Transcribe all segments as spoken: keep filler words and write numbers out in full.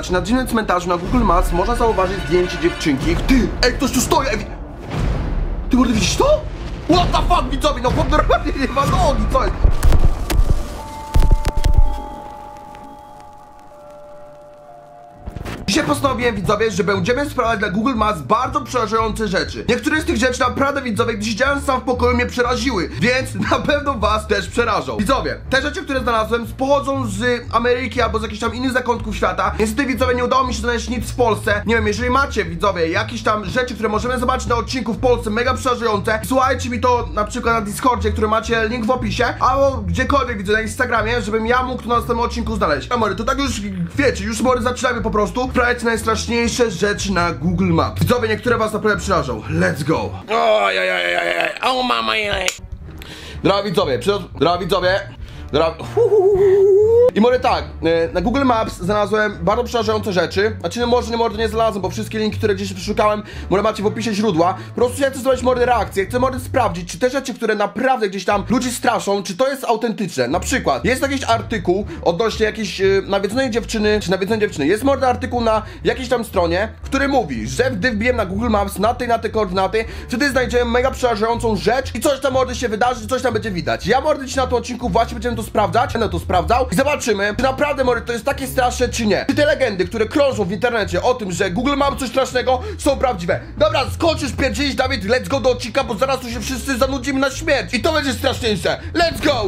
Na dziwnym cmentarzu na Google Maps można zauważyć zdjęcie dziewczynki. Ty, ej, ktoś tu stoi, ej. Ty mordy, widzisz to? What the fuck, widzowie, no chłop normalnie nie ma nogi, co jest? Dzisiaj postanowiłem, widzowie, że będziemy sprawdzać dla Google Maps bardzo przerażające rzeczy. Niektóre z tych rzeczy naprawdę, widzowie, gdy siedziałem sam w pokoju, mnie przeraziły, więc na pewno was też przerażą. Widzowie, te rzeczy, które znalazłem, pochodzą z Ameryki albo z jakichś tam innych zakątków świata. Niestety, widzowie, nie udało mi się znaleźć nic w Polsce. Nie wiem, jeżeli macie, widzowie, jakieś tam rzeczy, które możemy zobaczyć na odcinku w Polsce, mega przerażające, słuchajcie mi to na przykład na Discordzie, który macie link w opisie, albo gdziekolwiek, widzę na Instagramie, żebym ja mógł to na następnym odcinku znaleźć. A może to tak już, wiecie, już może zaczynamy po prostu. Najstraszniejsze rzeczy na Google Maps. Widzowie, niektóre was naprawdę przerażą. Let's go. Oj, oj, oj, oj, oj. O mama, oj. Droga widzowie, droga widzowie, droga... I może tak, na Google Maps znalazłem bardzo przerażające rzeczy. Znaczy, może nie, może nie znalazłem, bo wszystkie linki, które gdzieś przeszukałem, może macie w opisie źródła. Po prostu ja chcę zobaczyć mordy reakcje, chcę mordy sprawdzić, czy te rzeczy, które naprawdę gdzieś tam ludzi straszą, czy to jest autentyczne. Na przykład, jest jakiś artykuł odnośnie jakiejś yy, nawiedzonej dziewczyny, czy nawiedzonej dziewczyny. Jest mordy artykuł na jakiejś tam stronie, który mówi, że gdy wbijem na Google Maps na tej, na te koordynaty, wtedy znajdziemy mega przerażającą rzecz i coś tam mordy się wydarzy, coś tam będzie widać. Ja mordy dziś na tym odcinku właśnie będziemy to sprawdzać, będę to sprawdzał i zobaczymy, czy naprawdę mordy to jest takie straszne, czy nie. Czy te legendy, które krążą w internecie o tym, że Google Maps coś strasznego, są prawdziwe. Dobra, skończysz pierdzielić, Dawid, let's go do odcinka, bo zaraz tu się wszyscy zanudzimy na śmierć i to będzie straszniejsze. Let's go!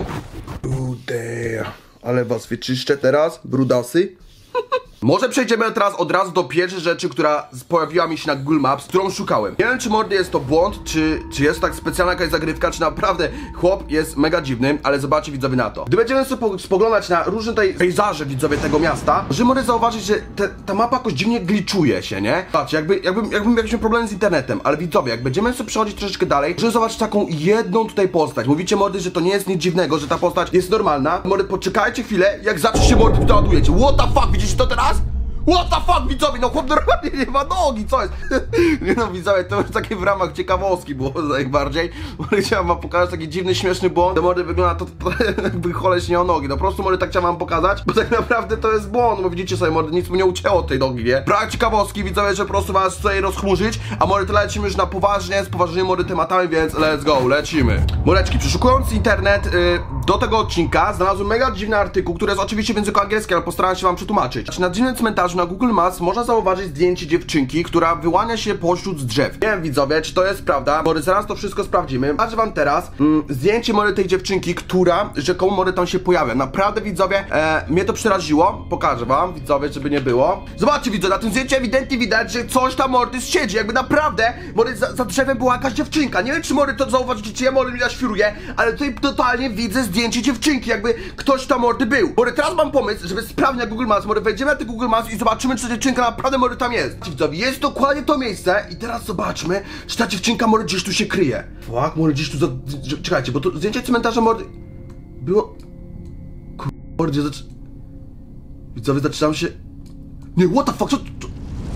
Ude, ale was wyczyszczę teraz, brudasy. Może przejdziemy teraz od razu do pierwszej rzeczy, która pojawiła mi się na Google Maps, którą szukałem. Nie wiem, czy mordy jest to błąd, czy, czy jest to tak specjalna jakaś zagrywka, czy naprawdę chłop jest mega dziwny, ale zobaczcie, widzowie, na to. Gdy będziemy sobie spoglądać na różne tutaj pejzaże, widzowie, tego miasta, że mogę zauważyć, że te, ta mapa jakoś dziwnie glitchuje się, nie? Patrzcie, jakby, jakbym, jakbym miał jakiś problem z internetem, ale widzowie, jak będziemy sobie przechodzić troszeczkę dalej, żeby zobaczyć taką jedną tutaj postać. Mówicie, mordy, że to nie jest nic dziwnego, że ta postać jest normalna. Mordy, poczekajcie chwilę, jak zacznie się mordy doładujecie. What the fuck, widzicie to teraz? What the fuck, widzowie, no chłop normalnie nie ma nogi, co jest? Nie no, widzowie, to już takie w ramach ciekawostki było najbardziej. Chciałem wam pokazać taki dziwny, śmieszny błąd. To może wygląda to, to jakby koleś nie miał nogi. No po prostu może tak chciałem wam pokazać, bo tak naprawdę to jest błąd, bo widzicie sobie, może nic mu nie ucięło od tej nogi, nie? Brak ciekawostki, widzowie, że po prostu was tutaj rozchmurzyć, a może to lecimy już na poważnie, z poważnymi mody tematami, więc let's go, lecimy. Moleczki, przeszukując internet yy, do tego odcinka, znalazłem mega dziwny artykuł, który jest oczywiście w języku angielskim, ale postaram się wam przetłumaczyć. Na dziwnym cmentarzu na Google Maps można zauważyć zdjęcie dziewczynki, która wyłania się pośród drzew. Nie wiem, widzowie, czy to jest prawda, może zaraz to wszystko sprawdzimy. Patrzę wam teraz mm, zdjęcie może tej dziewczynki, która rzekomo może tam się pojawia. Naprawdę, widzowie, e, mnie to przeraziło. Pokażę wam, widzowie, żeby nie było. Zobaczcie, widzowie, na tym zdjęciu ewidentnie widać, że coś tam mordy siedzi, jakby naprawdę mordy za, za drzewem była jakaś dziewczynka. Nie wiem, czy mordy to zauważycie, czy ja mordy mi świruję, ale tutaj totalnie widzę zdjęcie dziewczynki, jakby ktoś tam mordy był. Mordy, teraz mam pomysł, żeby sprawdzić na Google Maps. Mordy, wejdziemy na ten Google Maps i zobaczymy, czy ta dziewczynka naprawdę może tam jest. Widzowie, jest dokładnie to miejsce i teraz zobaczmy, czy ta dziewczynka może gdzieś tu się kryje. Fuck, może gdzieś tu za... Czekajcie, bo to zdjęcie cmentarza może... Było... Kur... Mordzie, zacz... Widzowie, zaczynam się... Nie, what the fuck, co... co...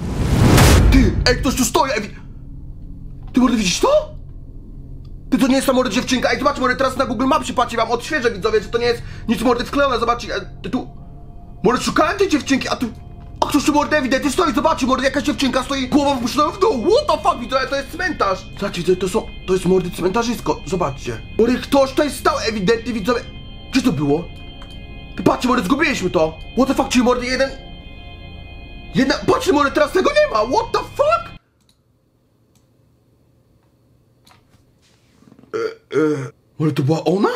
Ty, ej, ktoś tu stoi, ej... Ty, mordy, widzisz to? Ty, to nie jest ta mordy dziewczynka. Ej, zobaczcie, mordy, teraz na Google Mapsie patrzcie, wam odświeżę, widzowie, że to nie jest nic mordy wklejone, zobaczcie, ej, tu... Mordy, szukałem tej dziewczynki, a tu... A ktoś tu mordy ewidentnie stoi, zobaczcie, mordy, jakaś dziewczynka stoi, głową wpuszczoną w dół, what the fuck, widzowie, to jest cmentarz. Zobaczcie, to są, to jest mordy cmentarzysko, zobaczcie. Mordy, ktoś tutaj stał, ewidentnie, widzowie. Gdzie to było? Patrzcie, mordy, zgubiliśmy to. What the fuck, czyli mordy jeden... Jedna, patrzcie, mordy, teraz tego nie ma, what the fuck? Eee, eee, mordy, to była ona?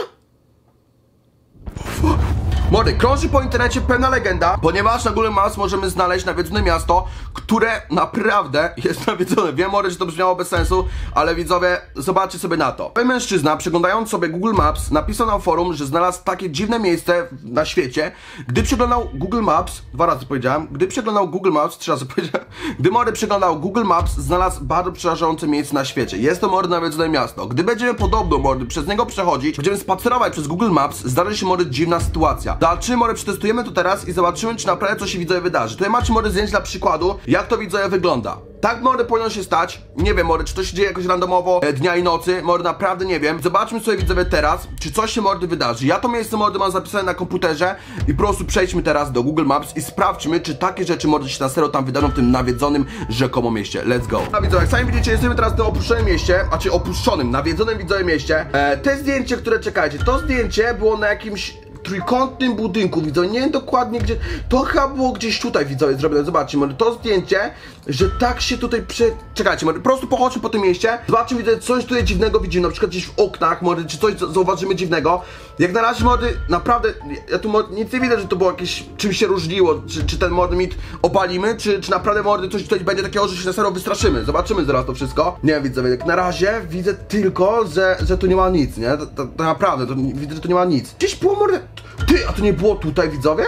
Fuck. Mordy, krąży po internecie pewna legenda, ponieważ na Google Maps możemy znaleźć nawiedzone miasto, które naprawdę jest nawiedzone. Wiem, mordy, że to brzmiało bez sensu, ale widzowie, zobaczcie sobie na to. Pewien mężczyzna, przeglądając sobie Google Maps, napisał na forum, że znalazł takie dziwne miejsce na świecie. Gdy przeglądał Google Maps, dwa razy powiedziałem, gdy przeglądał Google Maps, trzy razy powiedziałem, gdy mordy przeglądał Google Maps, znalazł bardzo przerażające miejsce na świecie. Jest to, mordy, nawiedzone miasto. Gdy będziemy podobno, mordy, przez niego przechodzić, będziemy spacerować przez Google Maps, zdarzy się, mordy, dziwna sytuacja. zobaczymy, może przetestujemy to teraz i zobaczymy, czy naprawdę coś się widzowie wydarzy. Tutaj macie może zdjęć dla przykładu, jak to widzowie wygląda. Tak może powinno się stać, nie wiem, może czy to się dzieje jakoś randomowo e, dnia i nocy, może naprawdę nie wiem. Zobaczmy sobie widzowie teraz, czy coś się mordy wydarzy. Ja to miejsce mordy mam zapisane na komputerze i po prostu przejdźmy teraz do Google Maps i sprawdźmy, czy takie rzeczy mordy się na serio tam wydarzą w tym nawiedzonym rzekomo mieście. Let's go. A widzowie, jak sami widzicie, jesteśmy teraz w tym opuszczonym mieście, a czy opuszczonym, nawiedzonym widzowie mieście. E, te zdjęcie, które czekajcie, to zdjęcie było na jakimś trójkątnym budynku, widzowie, nie wiem dokładnie gdzie, to chyba było gdzieś tutaj, widzowie, zrobione, zobaczcie, może to zdjęcie, że tak się tutaj prze... czekajcie, może po prostu pochodźmy po tym mieście, zobaczmy, widzowie, coś tutaj dziwnego widzimy, na przykład gdzieś w oknach, może czy coś zauważymy dziwnego, jak na razie, mody, naprawdę, ja tu mod, nic nie widzę, że to było jakieś, czym się różniło, czy, czy ten mody mit opalimy, czy, czy naprawdę mody coś tutaj będzie takiego, że się na serio wystraszymy, zobaczymy zaraz to wszystko, nie wiem, widzowie, jak na razie widzę tylko, że, że tu nie ma nic, nie, to, to, to naprawdę, to, widzę, że tu nie ma nic, gdzieś było mody. Ty, a to nie było tutaj, widzowie?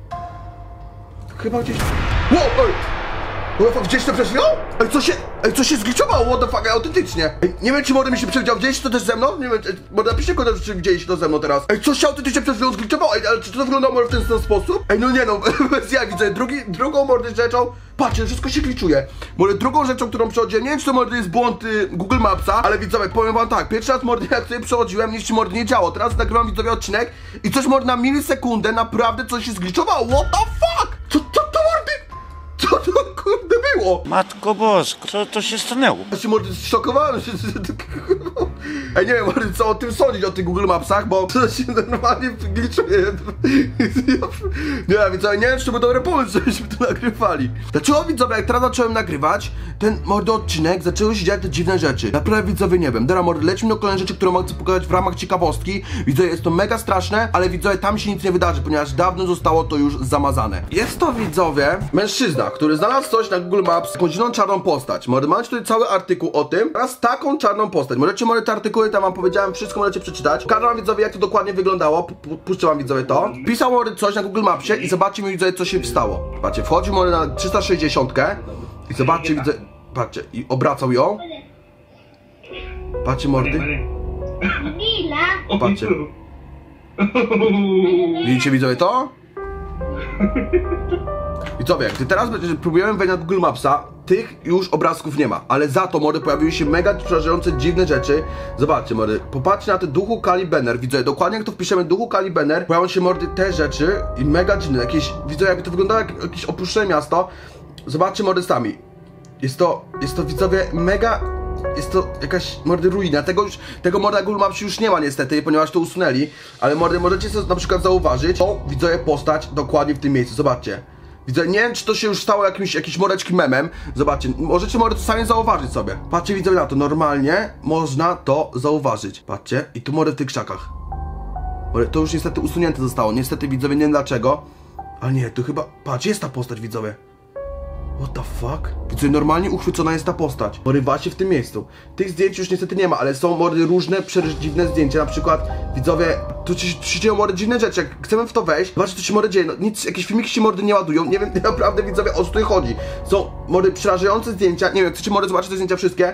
Chyba gdzieś... Wow, ej! What, gdzieś to przez chwilę? Ej, co się... Ej, co się zgliczowało? What the fuck, autentycznie. Ej, nie wiem, czy może mi się przewidział. Widzieliście to też ze mną? Nie wiem, czy... Może napiszcie kogoś, czy widzieliście to ze mną teraz. Ej, coś się autentycznie przez chwilę zgliczowało. Ej, ale czy to wyglądało może w ten sam sposób? Ej, no nie no, bez ja widzę. Drugi, drugą mordę rzeczą... Patrzcie, wszystko się gliczuje. Może drugą rzeczą, którą przechodziłem, nie wiem, czy to mordy jest błąd y, Google Mapsa, ale widzowie, powiem wam tak, pierwszy raz mordy, jak tutaj przechodziłem, nic ci mordy nie działo. Teraz nagrywam widzowie odcinek i coś mordy na milisekundę, naprawdę coś się zgliczowało. What the fuck? Co to, to mordy? Co to kurde było? Matko Bosko, co to się stanęło? Ja się mordy zszokowałem. Ej, nie wiem, mordy, co o tym sądzić, o tych Google Mapsach, bo to się normalnie gliczuje. Nie wiem, widzowie, nie wiem, czy to był dobry pomysł, żebyśmy to nagrywali. Dlaczego widzowie, jak teraz zacząłem nagrywać ten mordy odcinek, zaczęły się dziać te dziwne rzeczy. Naprawdę widzowie, nie wiem. Dobra, mordy, lecimy do kolejnej rzeczy, którą chcę pokazać w ramach ciekawostki. Widzowie, jest to mega straszne, ale widzowie, tam się nic nie wydarzy, ponieważ dawno zostało to już zamazane. Jest to, widzowie, mężczyzna, który znalazł coś na Google Maps, taką dziwną czarną postać. Może macie tutaj cały artykuł o tym, oraz taką czarną postać. Możecie, może te artykuły, tam wam powiedziałem, wszystko możecie przeczytać. Pokażę wam, widzowie, jak to dokładnie wyglądało. Puszczę wam, widzowie, to. Pisał może coś na Google Mapsie i zobaczcie mi, widzowie, co się stało. Patrzcie, wchodził może na trzysta sześćdziesiąt i zobaczcie, widzę, patrzcie, i obracał ją. Patrzcie, mordy. Patrzcie. Widzicie, widzowie, to? Widzowie, gdy teraz próbujemy wejść na Google Mapsa, tych już obrazków nie ma, ale za to, może pojawiły się mega przerażające, dziwne rzeczy. Zobaczcie, mordy, popatrzcie na te duchu Kali Benner, widzowie, dokładnie jak to wpiszemy duchu Kali Benner, pojawią się, mordy, te rzeczy i mega dziwne, jakieś, widzowie, jakby to wyglądało jak jakieś opuszczone miasto. Zobaczcie, mordy, sami. Jest to, jest to, widzowie, mega... Jest to jakaś, mordy, ruina. Tego już, tego morda Google Maps już nie ma niestety, ponieważ to usunęli. Ale, mordy, możecie sobie na przykład zauważyć, o, widzowie, postać dokładnie w tym miejscu, zobaczcie. Widzę, nie wiem, czy to się już stało jakimś, jakimś mordeczkim memem. Zobaczcie, możecie mordy to sami zauważyć sobie. Patrzcie, widzowie, na to, normalnie można to zauważyć. Patrzcie, i tu mordy w tych krzakach. Mordy, to już niestety usunięte zostało, niestety, widzowie, nie wiem dlaczego. Ale nie, to chyba, patrz, jest ta postać, widzowie. What the fuck? Widzowie, normalnie uchwycona jest ta postać. Porywacie w tym miejscu. Tych zdjęć już niestety nie ma, ale są mordy różne, dziwne zdjęcia. Na przykład, widzowie, tu się, tu się dzieją mordy dziwne rzeczy. Jak chcemy w to wejść, zobaczcie, co się mordy dzieje. No, nic, jakieś filmiki się mordy nie ładują. Nie wiem naprawdę, widzowie, o co tutaj chodzi. Są mordy przerażające zdjęcia. Nie wiem, chcecie mordy zobaczyć te zdjęcia wszystkie?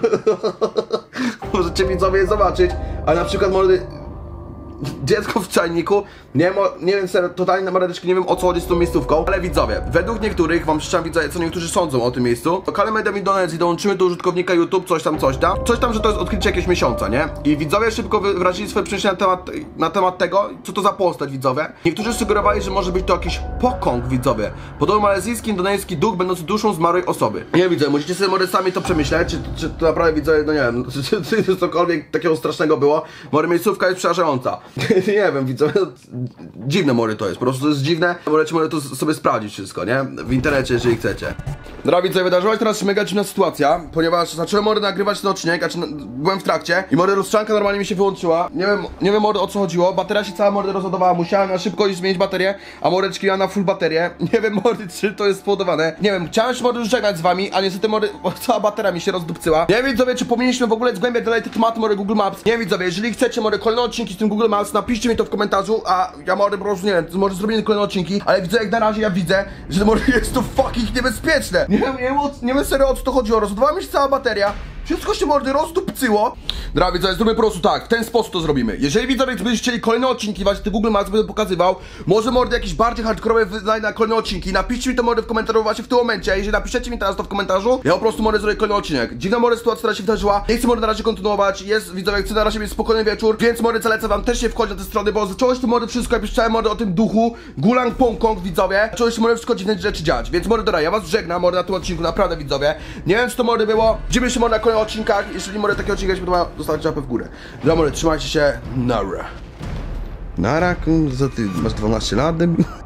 Możecie, widzowie, zobaczyć. Ale na przykład mordy... Dziecko w czajniku, nie wiem, nie wiem, serio, totalnie na maradeczki, nie wiem, o co chodzi z tą miejscówką, ale widzowie, według niektórych, wam szczerze widzowie, co niektórzy sądzą o tym miejscu, to Kalemeda Indonezji dołączymy do użytkownika YouTube, coś tam, coś tam, coś tam, że to jest odkrycie jakiegoś miesiąca, nie? I widzowie szybko wyrazili swoje przemyślenia na temat, na temat tego, co to za postać, widzowie. Niektórzy sugerowali, że może być to jakiś pokong, widzowie, podobno malezyjski, indonezyjski duch, będący duszą zmarłej osoby. Nie, widzowie, musicie sobie może sami to przemyśleć, czy, czy to naprawdę, widzowie, no nie wiem, czy, czy, czy cokolwiek takiego strasznego było, może miejscówka jest przerażająca. Nie wiem, widzowie, dziwne mory to jest, po prostu to jest dziwne. Możecie może to sobie sprawdzić wszystko, nie? W internecie, jeżeli chcecie. Dobra, widzowie, wydarzyła się teraz mega dziwna sytuacja, ponieważ zacząłem mory nagrywać ten odcinek, a czy byłem w trakcie i mory lustrzanka normalnie mi się wyłączyła. Nie wiem, nie wiem mory o co chodziło, bateria się cała mory rozładowała, musiałem na szybko iść zmienić baterię, a moreczki miałem na full baterię. Nie wiem, mory, czy to jest spowodowane. Nie wiem, chciałem się mory już żegnać z wami, a niestety mory, cała bateria mi się rozdupcyła. Nie wiem, widzowie, czy powinniśmy w ogóle zgłębiać dalej te tematy mory Google Maps. Nie wiem, widzowie, jeżeli chcecie mory kolejne odcinki z tym Google Maps, napiszcie mi to w komentarzu, a ja może po prostu, nie wiem, może zrobię kolejne odcinki, ale widzę, jak na razie ja widzę, że może jest to fucking niebezpieczne. Nie wiem, nie wiem, nie wiem serio, o co to chodziło, rozładowała mi się cała bateria, Wszystko się mordy rozdupcyło. Dobra, widzowie, zróbmy po prostu tak, w ten sposób to zrobimy. Jeżeli widzowie będziecie chcieli kolejne odcinki, właśnie te Google Maps będę pokazywał, może mordy jakieś bardziej hardkorowe wydać na kolejne odcinki. Napiszcie mi to mordy w komentarzu właśnie w tym momencie, a jeżeli napiszecie mi teraz to w komentarzu, ja po prostu mordy zrobię kolejny odcinek. Dziwna mordy sytuacja, która się wydarzyła, nie chcę mordy na razie kontynuować, jest widzowie, chcę na razie mieć spokojny wieczór, więc mordy zalecam wam też się wchodzić na te strony, bo zaczęło się to mordy wszystko, ja piszczałem mordy o tym duchu, Gulang Pongkong, widzowie, zaczęło się mordy wszystko dziwne rzeczy dziać, więc mordy dobra, ja was żegnam, mordy na tym odcinku, naprawdę widzowie, nie wiem czy to mordy było, widzimy się mordy na kolejnych odcinkach, jeżeli mordy takie odcinki się podobają, zostawcie łapę w górę. Dobra, mordy, trzymajcie się, nara. Nara, co ty, masz dwanaście lat?